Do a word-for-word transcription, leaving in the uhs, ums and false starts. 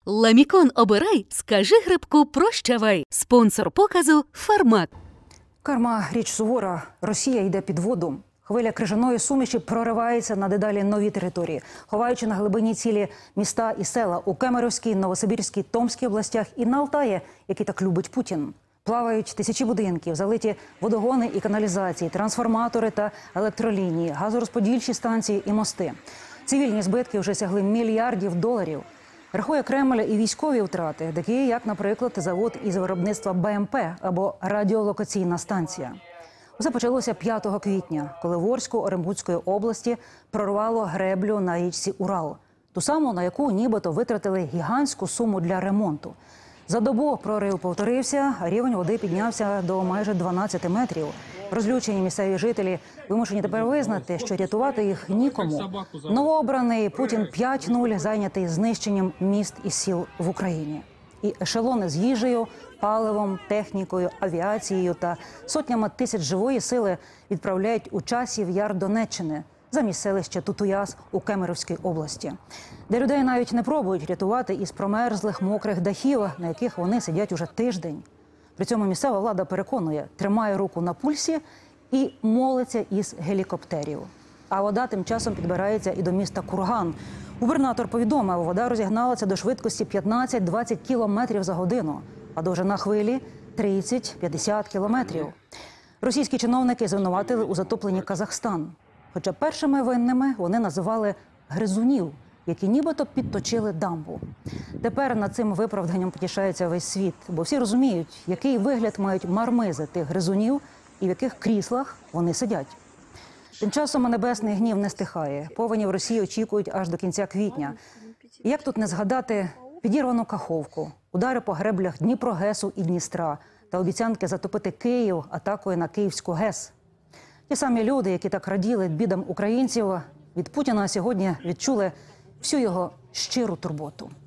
Ламікон обирай, скажи грибку прощавай. Спонсор показу «Фармак». Карма – річ сувора. Росія йде під воду. Хвиля крижаної суміші проривається на дедалі нові території, ховаючи на глибині цілі міста і села у Кемеровській, Новосибірській, Томській областях і на Алтаї, який так любить Путін. Плавають тисячі будинків, залиті водогони і каналізації, трансформатори та електролінії, газорозподільчі станції і мости. Цивільні збитки вже сягли мільярдів доларів. Рахує Кремль і військові втрати, такі як, наприклад, завод із виробництва БМП або радіолокаційна станція. Усе почалося п'ятого квітня, коли в Орську Оренбурзької області прорвало греблю на річці Урал. Ту саму, на яку нібито витратили гігантську суму для ремонту. За добу прорив повторився, а рівень води піднявся до майже дванадцяти метрів. Розлючені місцеві жителі вимушені тепер визнати, що рятувати їх нікому. Новообраний Путін п'ять нуль зайнятий знищенням міст і сіл в Україні. І ешелони з їжею, паливом, технікою, авіацією та сотнями тисяч живої сили відправляють у Часів Яр Донеччини, замість селища Тутуяс у Кемеровській області, де людей навіть не пробують рятувати із промерзлих мокрих дахів, на яких вони сидять уже тиждень. При цьому місцева влада переконує, тримає руку на пульсі і молиться із гелікоптерів. А вода тим часом підбирається і до міста Курган. Губернатор повідомив, вода розігналася до швидкості п'ятнадцять-двадцять кілометрів за годину, а довжина хвилі – тридцять-п'ятдесят кілометрів. Російські чиновники звинуватили у затопленні Казахстан. Хоча першими винними вони називали гризунів, які нібито підточили дамбу. Тепер над цим виправданням потішається весь світ, бо всі розуміють, який вигляд мають мармизи тих гризунів і в яких кріслах вони сидять. Тим часом небесний гнів не стихає. Повені в Росії очікують аж до кінця квітня. І як тут не згадати підірвану Каховку, удари по греблях Дніпрогесу і Дністра та обіцянки затопити Київ атакою на Київську ГЕС. Ті самі люди, які так раділи бідам українців, від Путіна сьогодні відчули всю його щиру турботу.